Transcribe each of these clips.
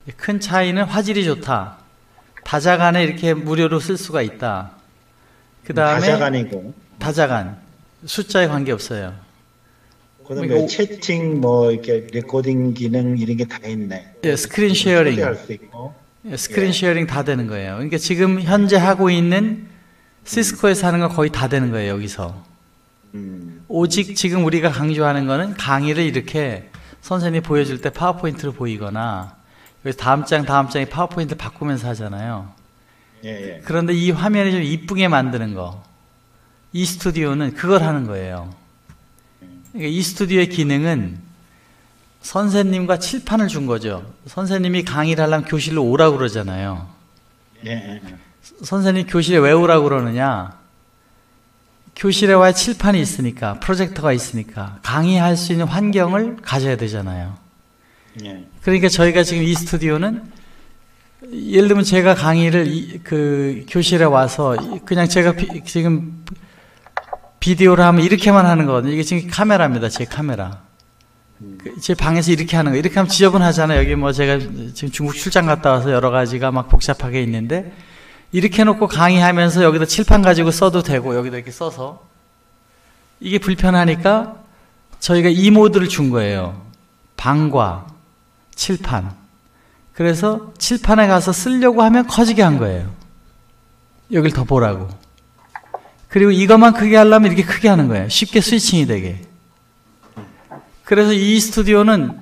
큰 차이는 화질이 좋다. 다자간에 이렇게 무료로 쓸 수가 있다. 그 다음에 다자간이고 다자간 숫자에 관계없어요. 그다음에 채팅 뭐 이렇게 레코딩 기능 이런 게 다 있네. 예, 스크린 쉐어링. 초대할 수 있고. 예, 스크린 쉐어링 다 되는 거예요. 그러니까 지금 현재 하고 있는 시스코에서 하는 건 거의 다 되는 거예요, 여기서. 오직 지금 우리가 강조하는 거는 강의를 이렇게 선생님이 보여줄 때 파워포인트로 보이거나 여기서 다음 장에 파워포인트 바꾸면서 하잖아요. 예, 예. 그런데 이 화면을 좀 이쁘게 만드는 거, 이 스튜디오는 그걸 하는 거예요. 그러니까 이 스튜디오의 기능은 선생님과 칠판을 준 거죠. 선생님이 강의를 하려면 교실로 오라고 그러잖아요. 예, 예. 선생님 교실에 왜 오라고 그러느냐? 교실에 와야 칠판이 있으니까, 프로젝터가 있으니까 강의할 수 있는 환경을 가져야 되잖아요. 예. 그러니까 저희가 지금 이 스튜디오는 예를 들면 제가 강의를 그 교실에 와서 그냥 제가 지금 비디오를 하면 이렇게만 하는 거거든요. 이게 지금 카메라입니다. 제 카메라. 제 방에서 이렇게 하는 거. 이렇게 하면 지저분하잖아요. 여기 뭐 제가 지금 중국 출장 갔다 와서 여러 가지가 막 복잡하게 있는데 이렇게 해놓고 강의하면서 여기다 칠판 가지고 써도 되고 여기다 이렇게 써서 이게 불편하니까 저희가 이 모드를 준 거예요. 방과 칠판. 그래서 칠판에 가서 쓰려고 하면 커지게 한 거예요. 여길 더 보라고. 그리고 이것만 크게 하려면 이렇게 크게 하는 거예요. 쉽게 스위칭이 되게. 그래서 이 스튜디오는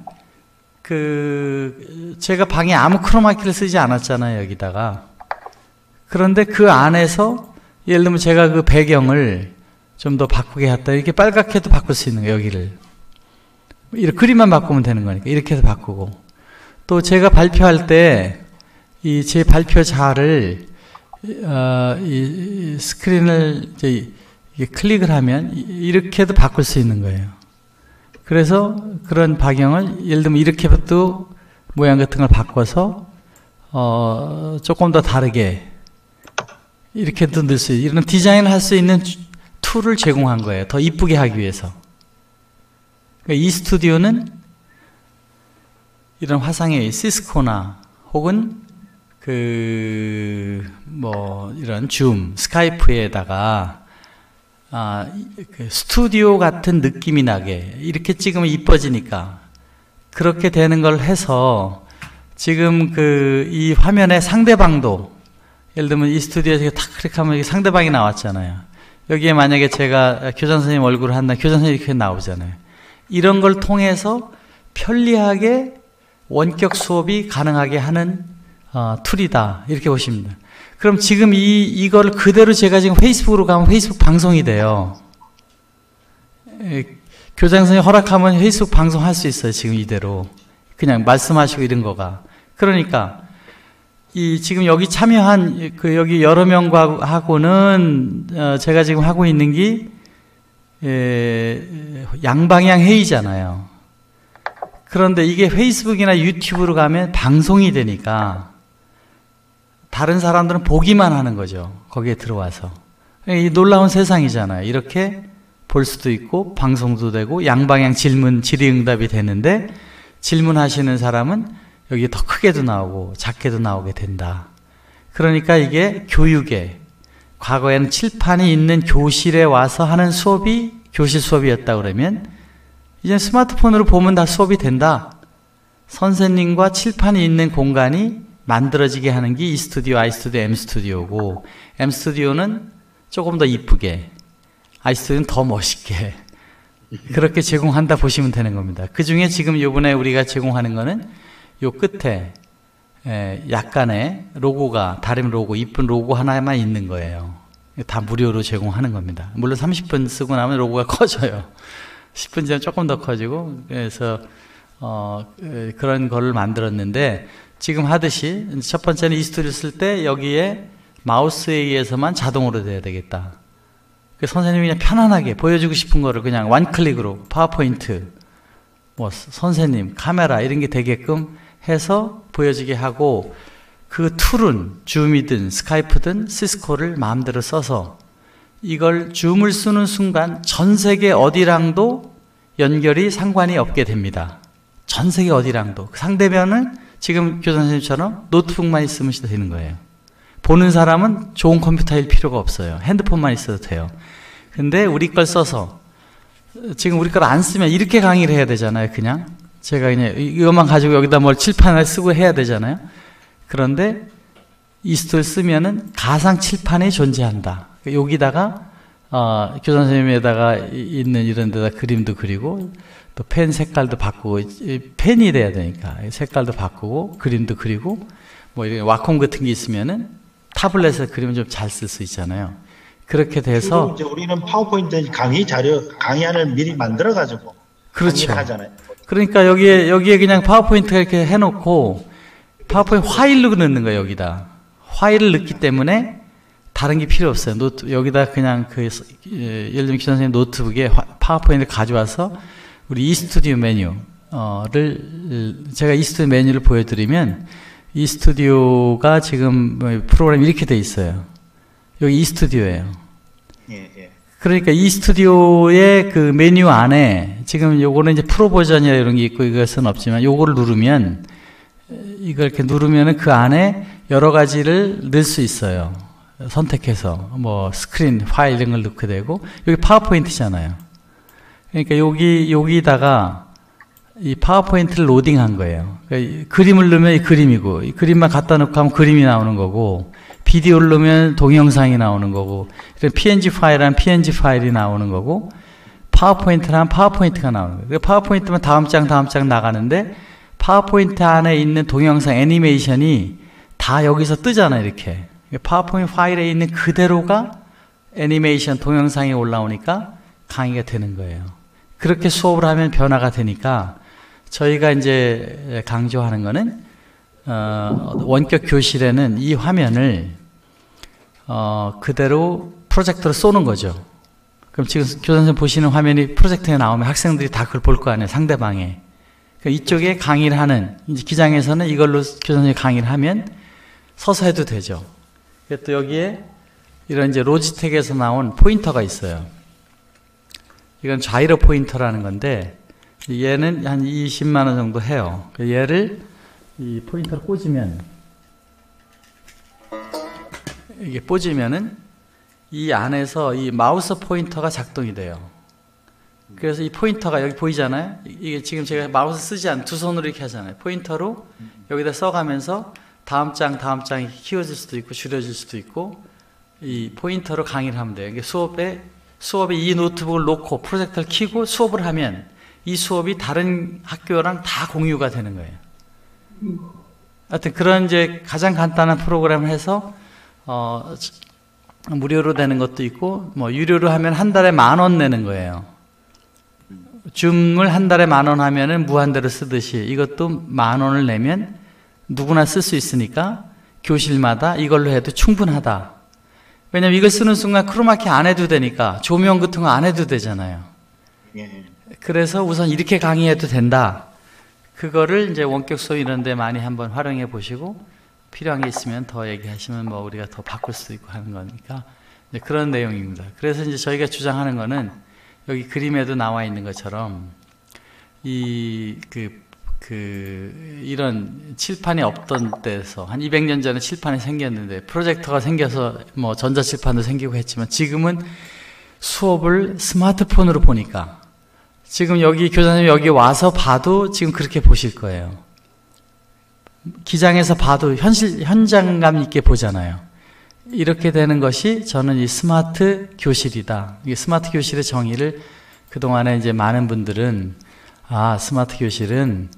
제가 방에 아무 크로마키를 쓰지 않았잖아요, 여기다가. 그런데 그 안에서 예를 들면 제가 그 배경을 좀 더 바꾸게 했다. 이렇게 빨갛게도 바꿀 수 있는 거예요, 여기를. 이렇게 그림만 바꾸면 되는 거니까. 이렇게 해서 바꾸고. 또 제가 발표할 때 이 제 발표 자를 이 스크린을 이제 클릭을 하면 이렇게도 바꿀 수 있는 거예요. 그래서 그런 배경을 예를 들면 이렇게부터 모양 같은 걸 바꿔서 조금 더 다르게 이렇게도 넣을 수 있는 이런 디자인을 할 수 있는 툴을 제공한 거예요. 더 이쁘게 하기 위해서. 그러니까 이 스튜디오는 이런 화상의 시스코나 혹은 이런 줌, 스카이프에다가 그 스튜디오 같은 느낌이 나게 이렇게 찍으면 이뻐지니까 그렇게 되는 걸 해서 지금 이 화면에 상대방도 예를 들면 이 스튜디오에서 탁 클릭하면 상대방이 나왔잖아요. 여기에 만약에 제가 교장 선생님 얼굴을 한다, 교장 선생님이 이렇게 나오잖아요. 이런 걸 통해서 편리하게 원격 수업이 가능하게 하는 툴이다. 이렇게 보시면 돼요. 그럼 지금 이거를 그대로 제가 지금 페이스북으로 가면 페이스북 방송이 돼요. 교장 선생님 허락하면 페이스북 방송할 수 있어요. 지금 이대로. 그냥 말씀하시고 이런 거가. 그러니까 지금 여기 참여한 여기 여러 명과 하고는 제가 지금 하고 있는 게 양방향 회의잖아요. 그런데 이게 페이스북이나 유튜브로 가면 방송이 되니까 다른 사람들은 보기만 하는 거죠. 거기에 들어와서. 이 놀라운 세상이잖아요. 이렇게 볼 수도 있고 방송도 되고 양방향 질의응답이 되는데 질문하시는 사람은 여기 더 크게도 나오고 작게도 나오게 된다. 그러니까 이게 교육에 과거에는 칠판이 있는 교실에 와서 하는 수업이 교실 수업이었다 그러면 이제 스마트폰으로 보면 다 수업이 된다. 선생님과 칠판이 있는 공간이 만들어지게 하는 게 이 스튜디오, 아이스튜디오, M스튜디오고 M스튜디오는 조금 더 이쁘게, 아이스튜디오는 더 멋있게 그렇게 제공한다 보시면 되는 겁니다. 그 중에 지금 이번에 우리가 제공하는 거는 요 끝에 약간의 로고가, 다른 로고, 이쁜 로고 하나만 있는 거예요. 다 무료로 제공하는 겁니다. 물론 30분 쓰고 나면 로고가 커져요. 10분 지나면 조금 더 커지고, 그래서 그런 거를 만들었는데 지금 하듯이 첫 번째는 이 스튜디오 쓸 때 여기에 마우스에 의해서만 자동으로 돼야 되겠다. 선생님이 그냥 편안하게 보여주고 싶은 거를 그냥 원클릭으로 파워포인트, 선생님, 카메라 이런 게 되게끔 해서 보여지게 하고 그 툴은 줌이든 스카이프든 시스코를 마음대로 써서 이걸 줌을 쓰는 순간 전 세계 어디랑도 연결이 상관이 없게 됩니다. 전 세계 어디랑도. 상대면은 지금 교장 선생님처럼 노트북만 있으면 되는 거예요. 보는 사람은 좋은 컴퓨터일 필요가 없어요. 핸드폰만 있어도 돼요. 근데 우리 걸 써서 지금 우리 걸 안 쓰면 이렇게 강의를 해야 되잖아요. 그냥 제가 그냥 이것만 가지고 여기다 뭘 칠판을 쓰고 해야 되잖아요. 그런데 이스토리를 쓰면은 가상 칠판이 존재한다. 여기다가 교장 선생님에다가 있는 이런 데다 그림도 그리고 또 펜 색깔도 바꾸고 펜이 돼야 되니까 색깔도 바꾸고 그림도 그리고 뭐 이런 와콤 같은 게 있으면은 타블렛에 그리면 좀 잘 쓸 수 있잖아요. 그렇게 돼서 이제 우리는 파워포인트 강의안을 미리 만들어 가지고 그렇죠. 하잖아요. 그러니까 여기에 그냥 파워포인트 이렇게 해놓고 파워포인트 파일로 넣는 거예요. 여기다 파일을 넣기 때문에 다른 게 필요 없어요. 여기다 그냥 예를 들면 기자 선생님 노트북에 파워포인트를 가져와서 우리 이스튜디오 메뉴를 제가 이스튜디오 메뉴를 보여드리면 이스튜디오가 지금 프로그램이 이렇게 돼 있어요. 여기 이스튜디오예요. 예. 그러니까 이스튜디오의 그 메뉴 안에 지금 요거는 이제 프로 버전이라 이런 게 있고 이것은 없지만 요거를 누르면 이걸 이렇게 누르면은 그 안에 여러 가지를 넣을 수 있어요. 선택해서 뭐 스크린 파일 이런 걸 넣게 되고 여기 파워포인트잖아요. 그러니까 여기다가 이 파워포인트를 로딩한 거예요. 그러니까 그림을 넣으면 이 그림이고 이 그림만 갖다 놓고 하면 그림이 나오는 거고 비디오를 넣으면 동영상이 나오는 거고 이런 PNG 파일은 PNG 파일이 나오는 거고 파워포인트는 파워포인트가 나오는 거예요. 파워포인트만 다음 장 나가는데 파워포인트 안에 있는 동영상 애니메이션이 다 여기서 뜨잖아요. 이렇게 파워포인트 파일에 있는 그대로가 애니메이션 동영상이 올라오니까 강의가 되는 거예요. 그렇게 수업을 하면 변화가 되니까 저희가 이제 강조하는 거는 원격 교실에는 이 화면을 그대로 프로젝터로 쏘는 거죠. 그럼 지금 교장 선생님 보시는 화면이 프로젝터에 나오면 학생들이 다 그걸 볼 거 아니에요. 상대방에. 그러니까 이쪽에 강의를 하는 이제 기장에서는 이걸로 교장 선생님이 강의를 하면 서서 해도 되죠. 또 여기에 이런 이제 로지텍에서 나온 포인터가 있어요. 이건 자이로 포인터라는 건데 얘는 한 20만 원 정도 해요. 얘를 이 포인터를 꽂으면 이게 꽂으면은 이 안에서 이 마우스 포인터가 작동이 돼요. 그래서 이 포인터가 여기 보이잖아요. 이게 지금 제가 마우스 쓰지 않 두 손으로 이렇게 하잖아요. 포인터로 여기다 써가면서 다음 장 키워질 수도 있고 줄여질 수도 있고 이 포인터로 강의를 하면 돼요. 이게 수업에 이 노트북을 놓고 프로젝터를 켜고 수업을 하면 이 수업이 다른 학교랑 다 공유가 되는 거예요. 하여튼 그런 이제 가장 간단한 프로그램을 해서 무료로 되는 것도 있고 뭐 유료로 하면 한 달에 10,000원 내는 거예요. 줌을 한 달에 10,000원 하면은 무한대로 쓰듯이 이것도 10,000원을 내면 누구나 쓸 수 있으니까 교실마다 이걸로 해도 충분하다. 왜냐면 이걸 쓰는 순간 크로마키 안 해도 되니까 조명 같은 거 안 해도 되잖아요. 그래서 우선 이렇게 강의해도 된다. 그거를 이제 원격 수업 이런 데 많이 한번 활용해 보시고 필요한 게 있으면 더 얘기하시면 뭐 우리가 더 바꿀 수도 있고 하는 거니까 이제 그런 내용입니다. 그래서 이제 저희가 주장하는 거는 여기 그림에도 나와 있는 것처럼 이런 칠판이 없던 때에서 한 200년 전에 칠판이 생겼는데 프로젝터가 생겨서 뭐 전자칠판도 생기고 했지만 지금은 수업을 스마트폰으로 보니까 지금 여기 교사님 여기 와서 봐도 지금 그렇게 보실 거예요. 기장에서 봐도 현장감 있게 보잖아요. 이렇게 되는 것이 저는 이 스마트 교실이다. 이 스마트 교실의 정의를 그동안에 이제 많은 분들은 스마트 교실은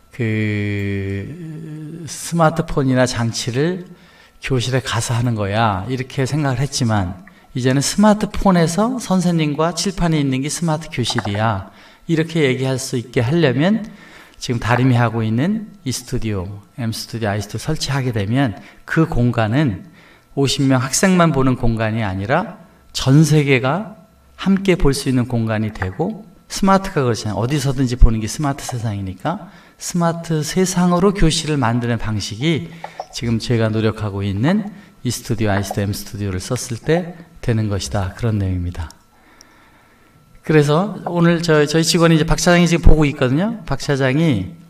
그 스마트폰이나 장치를 교실에 가서 하는 거야 이렇게 생각을 했지만 이제는 스마트폰에서 선생님과 칠판이 있는 게 스마트 교실이야 이렇게 얘기할 수 있게 하려면 지금 다림이 하고 있는 이스튜디오, M스튜디오, I스튜디오 설치하게 되면 그 공간은 50명 학생만 보는 공간이 아니라 전 세계가 함께 볼 수 있는 공간이 되고 스마트가 그렇잖아요. 어디서든지 보는 게 스마트 세상이니까 스마트 세상으로 교실을 만드는 방식이 지금 제가 노력하고 있는 이스튜디오, I스튜디오, M스튜디오를 썼을 때 되는 것이다. 그런 내용입니다. 그래서 오늘 저희 직원이 이제 박 차장이 지금 보고 있거든요. 박 차장이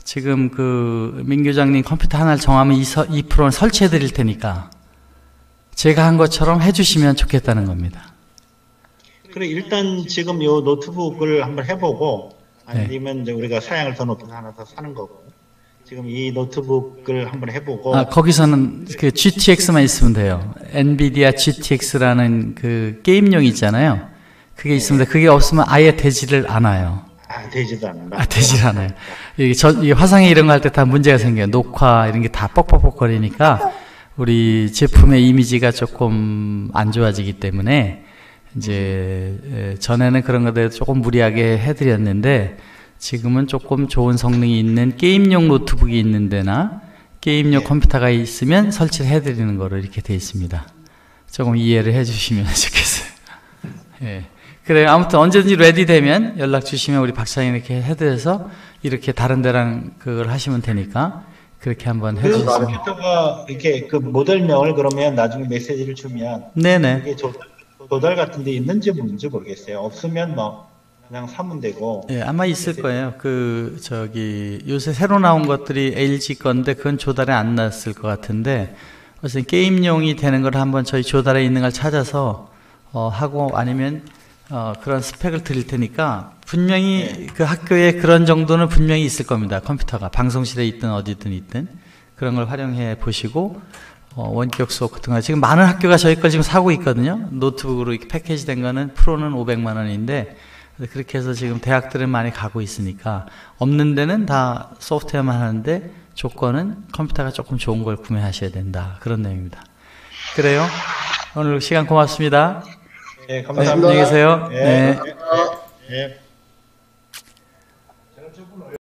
지금 민교장님 컴퓨터 하나를 정하면 이 프로그램 설치해 드릴 테니까 제가 한 것처럼 해주시면 좋겠다는 겁니다. 그래, 일단 지금 요 노트북을 한번 해보고, 아니면 이제 우리가 사양을 더 높여서 하나 더 사는 거고, 지금 이 노트북을 한번 해보고. 거기서는 그 GTX만 있으면 돼요. 엔비디아 GTX라는 그 게임용 있잖아요. 그게 있으면 돼. 그게 없으면 아예 되지를 않아요. 되지도 않는다. 되질 않아요. 이 화상회 이런 거 할 때 다 문제가 생겨요. 녹화 이런 게 다 뻑뻑뻑거리니까 우리 제품의 이미지가 조금 안 좋아지기 때문에 이제 전에는 그런 것들 조금 무리하게 해드렸는데 지금은 조금 좋은 성능이 있는 게임용 노트북이 있는 데나 게임용 컴퓨터가 있으면 설치를 해드리는 거로 이렇게 되어 있습니다. 조금 이해를 해주시면 좋겠어요. 예. 그래요. 아무튼 언제든지 레디 되면 연락 주시면 우리 박사님 이렇게 해드려서 이렇게 다른 데랑 그걸 하시면 되니까 그렇게 한번 해주세요. 컴퓨터가 이렇게 그 모델명을 그러면 나중에 메시지를 주면 네네. 이게 조달 같은 데 있는지 뭔지 모르겠어요. 없으면 뭐 그냥 사면 되고. 예, 아마 있을 거예요. 요새 새로 나온 것들이 LG 건데 그건 조달에 안 났을 것 같은데 그래서 게임용이 되는 걸 한번 저희 조달에 있는 걸 찾아서 하고 아니면 그런 스펙을 드릴 테니까 분명히 그 학교에 그런 정도는 분명히 있을 겁니다. 컴퓨터가 방송실에 있든 어디든 있든 그런 걸 활용해 보시고 원격 수업 같은 거 지금 많은 학교가 저희 걸 지금 사고 있거든요. 노트북으로 이렇게 패키지 된 거는 프로는 500만 원인데 그렇게 해서 지금 대학들은 많이 가고 있으니까 없는 데는 다 소프트웨어만 하는데 조건은 컴퓨터가 조금 좋은 걸 구매하셔야 된다. 그런 내용입니다. 그래요? 오늘 시간 고맙습니다. 네, 감사합니다. 안녕히 계세요. 네. 네. 네.